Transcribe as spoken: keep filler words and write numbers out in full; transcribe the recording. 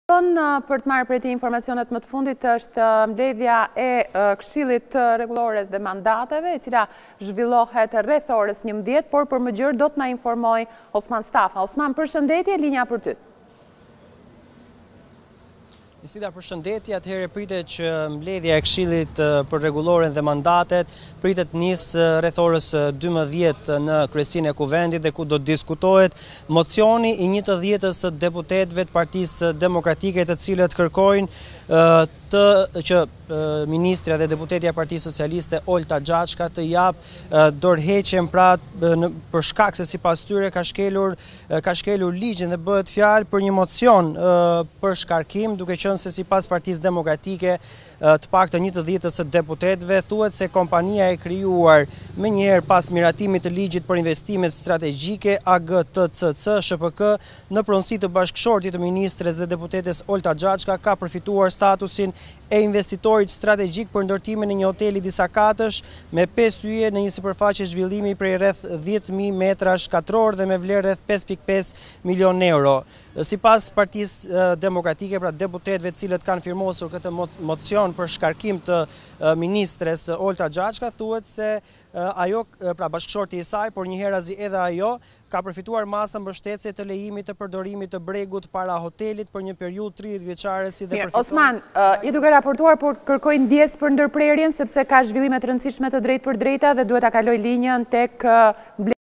Për të marrë për ti informacionet më të fundit është mbledhja e Këshillit Rregullores dhe Mandateve, e cila zhvillohet rreth orës njëmbëdhjetë, por për më gjërë do të na informoj Osman Stafa. Osman, përshëndetje, linja për ty. Nisida, përshëndetje, atëherë pritet që mbledhja e Këshillit për Rregulloren dhe Mandatet pritet nisë rreth orës dymbëdhjetë në kryesinë e Kuvendit, dhe ku do të diskutohet mocioni i njëntëdhjetës së deputetëve të Partisë Demokratike, të cilët kërkojnë të që ministrja dhe deputetja e Partisë Socialiste Olta Xhaçka të japë dorëheqjen pra për shkak se sipas tyre ka shkelur ka shkelur ligjin, dhe bëhet fjalë për një mocion për shkarkim, duke qenë se sipas Partisë Demokratike të paktën njëntëdhjetës së deputetëve thuhet se kompania e krijuar menjëherë pas miratimit të ligjit për investimet strategjike A G T C C S P K në pronësi të bashkëshortit të ministres dhe deputetes Olta Xhaçka ka përfituar statusin e investitorit strategjik për ndërtimin e një hoteli disa katësh me pesë yje në një sipërfaqe zhvillimi prej rreth dhjetë mijë metra shkatror dhe me vlerë rreth pesë pikë pesë milion euro. Sipas Partisë Demokratike, pra deputetëve të cilët kanë firmosur këtë mocion për shkarkim të ministres Olta Xhaçka, thuhet se ajo, pra bashkëshorti i saj, por njëherë edhe ajo, ka përfituar masa mbështetëse të lejimit të përdorimit të bregut para hotelit për një periudhë tridhjetë vjeçare si dhe përfituar. Osman, i duke raportuar, por kërkojnë ndjes për ndërprerjen sepse ka zhvillime të rëndësishme të drejtë për drejta dhe duhet ta kaloj linjën tek